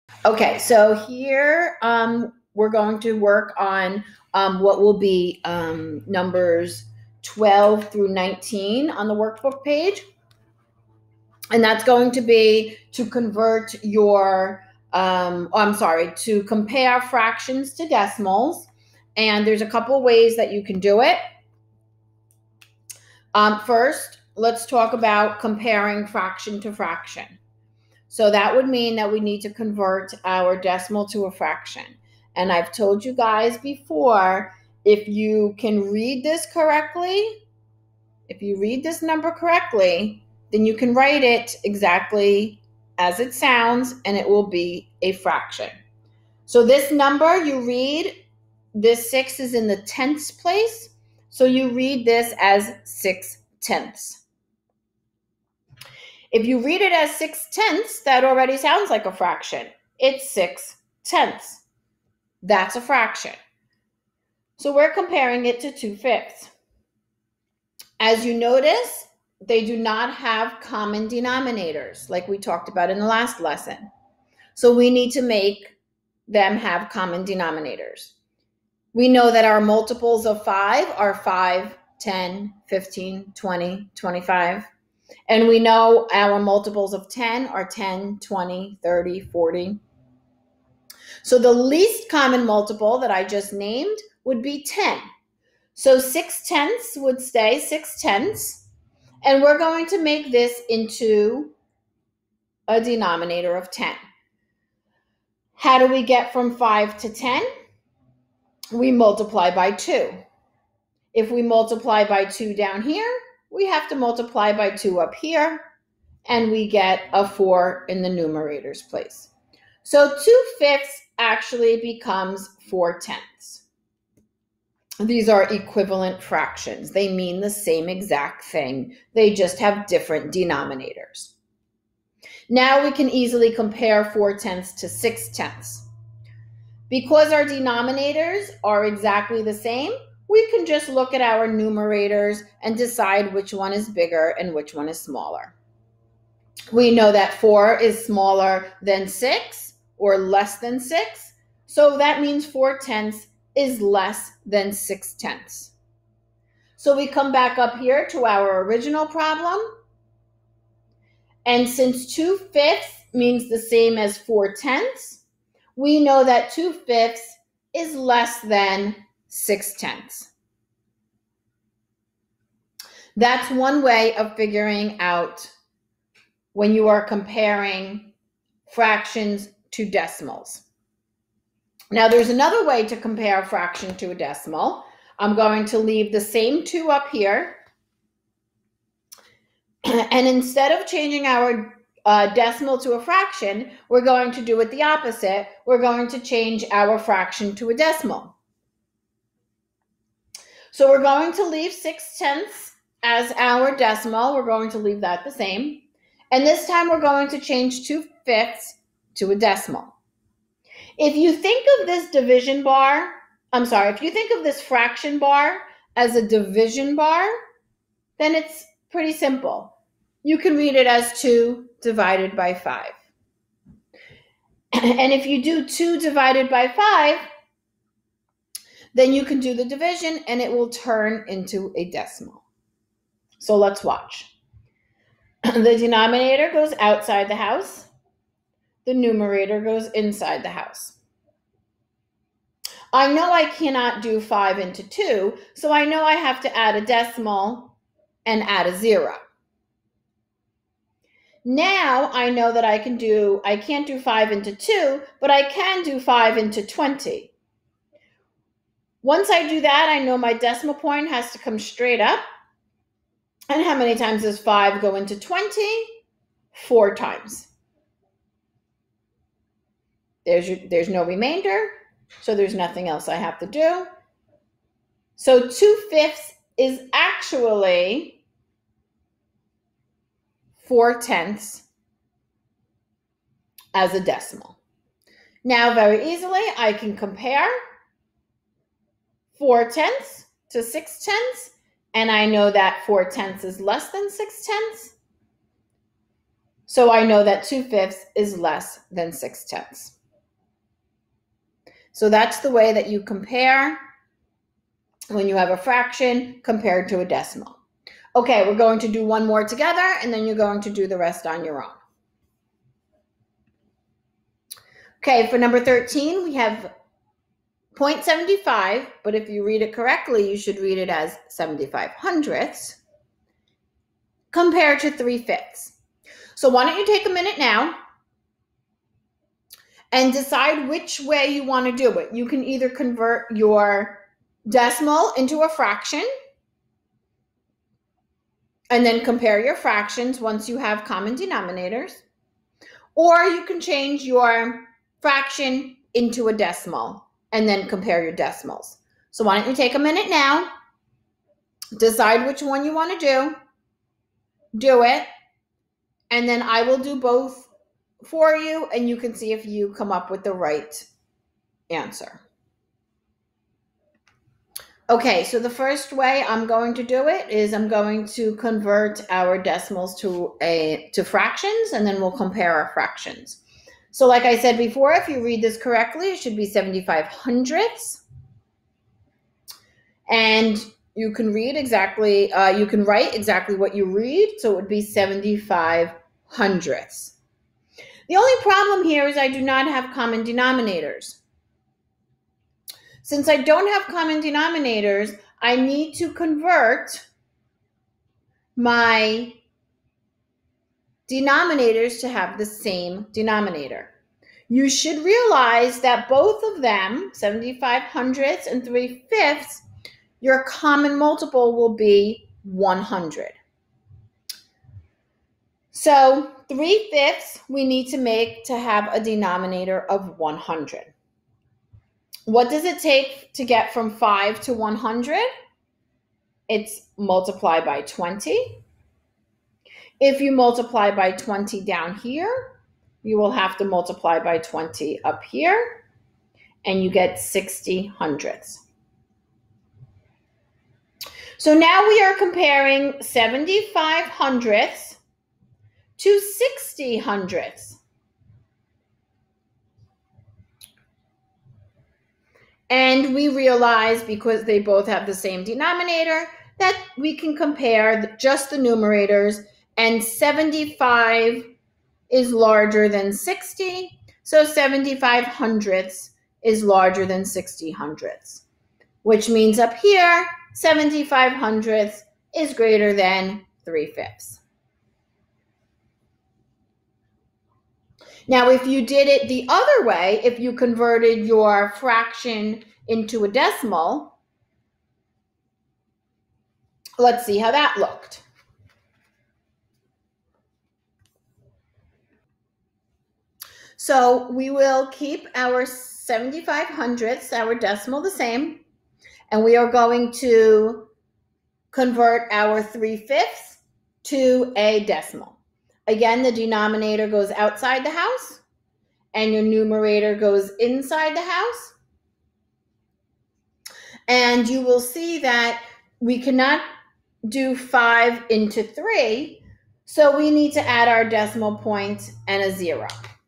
Okay, so here we're going to work on what will be numbers 12 through 19 on the workbook page. And that's going to be to convert your, to compare fractions to decimals. And there's a couple ways that you can do it. First, let's talk about comparing fraction to fraction. So that would mean that we need to convert our decimal to a fraction. And I've told you guys before, if you can read this correctly, if you read this number correctly, then you can write it exactly as it sounds, and it will be a fraction. So this number you read, this 6 is in the tenths place. So you read this as 6/10. If you read it as 6/10, that already sounds like a fraction. It's 6/10. That's a fraction. So we're comparing it to 2/5. As you notice, they do not have common denominators like we talked about in the last lesson. So we need to make them have common denominators. We know that our multiples of 5 are 5, 10, 15, 20, 25. And we know our multiples of 10 are 10, 20, 30, 40. So the least common multiple that I just named would be 10. So 6/10 would stay 6/10. And we're going to make this into a denominator of 10. How do we get from 5 to 10? We multiply by 2. If we multiply by 2 down here, we have to multiply by 2 up here, and we get a 4 in the numerator's place. So 2/5 actually becomes 4/10. These are equivalent fractions. They mean the same exact thing. They just have different denominators. Now we can easily compare 4/10 to 6/10. Because our denominators are exactly the same, we can just look at our numerators and decide which one is bigger and which one is smaller. We know that 4 is smaller than 6 or less than 6. So that means 4/10 is less than 6/10. So we come back up here to our original problem. And since 2/5 means the same as 4/10, we know that 2/5 is less than 6/10. That's one way of figuring out when you are comparing fractions to decimals. Now, there's another way to compare a fraction to a decimal. I'm going to leave the same 2 up here. And instead of changing our decimal to a fraction, we're going to do it the opposite. We're going to change our fraction to a decimal. So we're going to leave 6/10 as our decimal. We're going to leave that the same. And this time we're going to change 2/5 to a decimal. If you think of this division bar, if you think of this fraction bar as a division bar, then it's pretty simple. You can read it as 2 divided by 5. And if you do 2 divided by 5, then you can do the division and it will turn into a decimal. So let's watch. The denominator goes outside the house. The numerator goes inside the house. I know I cannot do 5 into 2, so I know I have to add a decimal and add a 0. Now I know that I can't do 5 into 2, but I can do 5 into 20. Once I do that, I know my decimal point has to come straight up. And how many times does 5 go into 20? 4 times. There's no remainder, so there's nothing else I have to do. So 2/5 is actually 4/10 as a decimal. Now, very easily, I can compare 4/10 to 6/10, and I know that 4/10 is less than 6/10. So I know that 2/5 is less than 6/10. So that's the way that you compare when you have a fraction compared to a decimal. Okay, we're going to do one more together, and then you're going to do the rest on your own. Okay, for number 13, we have 0.75, but if you read it correctly, you should read it as 75 hundredths compared to 3/5. So why don't you take a minute now and decide which way you want to do it. You can either convert your decimal into a fraction and then compare your fractions once you have common denominators, or you can change your fraction into a decimal and then compare your decimals. So why don't you take a minute now, decide which one you want to do it, and then I will do both for you, and you can see if you come up with the right answer. Okay, so the first way I'm going to do it is I'm going to convert our decimals to fractions, and then we'll compare our fractions. So like I said before, if you read this correctly, it should be 75 hundredths. And you can read exactly, you can write exactly what you read, so it would be 75 hundredths. The only problem here is I do not have common denominators. Since I don't have common denominators, I need to convert my denominators to have the same denominator. You should realize that both of them, 75 hundredths and 3/5, your common multiple will be 100. So 3/5 we need to make to have a denominator of 100. What does it take to get from 5 to 100? It's multiply by 20. If you multiply by 20 down here, you will have to multiply by 20 up here, and you get 60 hundredths. So now we are comparing 75 hundredths to 60 hundredths. And we realize, because they both have the same denominator, that we can compare just the numerators, and 75 is larger than 60, so 75 hundredths is larger than 60 hundredths, which means up here, 75 hundredths is greater than 3/5. Now, if you did it the other way, if you converted your fraction into a decimal, let's see how that looked. So we will keep our 75 hundredths, our decimal, the same, and we are going to convert our 3/5 to a decimal. Again, the denominator goes outside the house, and your numerator goes inside the house. And you will see that we cannot do 5 into 3, so we need to add our decimal point and a 0.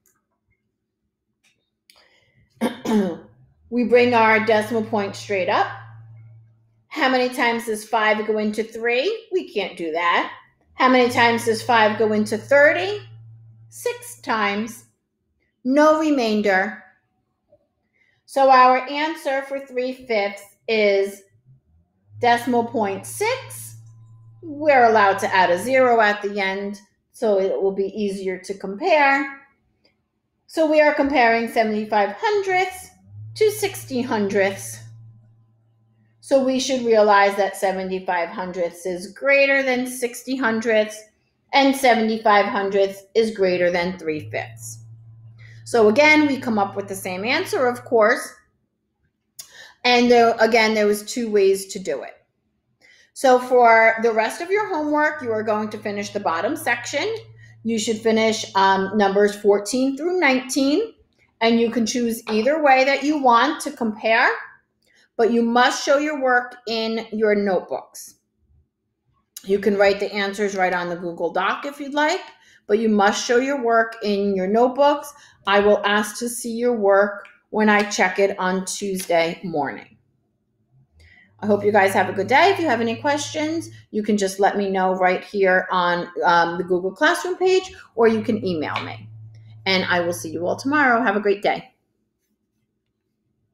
We bring our decimal point straight up. How many times does 5 go into 3? We can't do that. How many times does 5 go into 30? 6 times. No remainder. So our answer for 3/5 is decimal point 6. We're allowed to add a 0 at the end, so it will be easier to compare. So we are comparing 75 hundredths to 60 hundredths. So we should realize that 75 hundredths is greater than 60 hundredths, and 75 hundredths is greater than 3/5. So again, we come up with the same answer, of course. And again, there was 2 ways to do it. So for the rest of your homework, you are going to finish the bottom section. You should finish numbers 14 through 19, and you can choose either way that you want to compare, but you must show your work in your notebooks. You can write the answers right on the Google Doc if you'd like, but you must show your work in your notebooks. I will ask to see your work when I check it on Tuesday morning. I hope you guys have a good day. If you have any questions, you can just let me know right here on the Google Classroom page, or you can email me. And I will see you all tomorrow. Have a great day.